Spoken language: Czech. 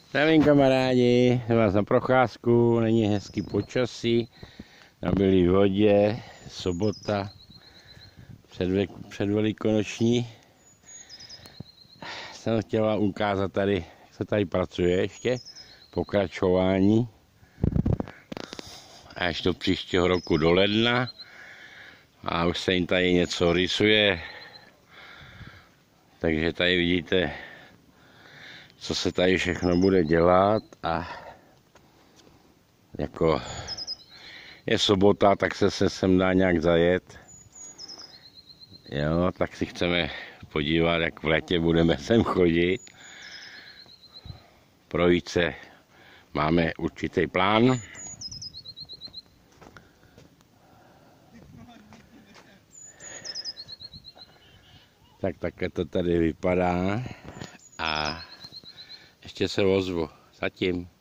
Zdravím kamarádi, jsem vás na procházku, není hezký počasí, nabyli v vodě, sobota, předvelikonoční. Jsem chtěla ukázat tady, jak se tady pracuje ještě, pokračování. Až do příštího roku do ledna a už se jim tady něco rysuje, takže tady vidíte, co se tady všechno bude dělat. A jako je sobota, tak se sem dá nějak zajet. Jo, tak si chceme podívat, jak v létě budeme sem chodit. Projít se, máme určitý plán. Tak také to tady vypadá a ještě se ozvu. Zatím.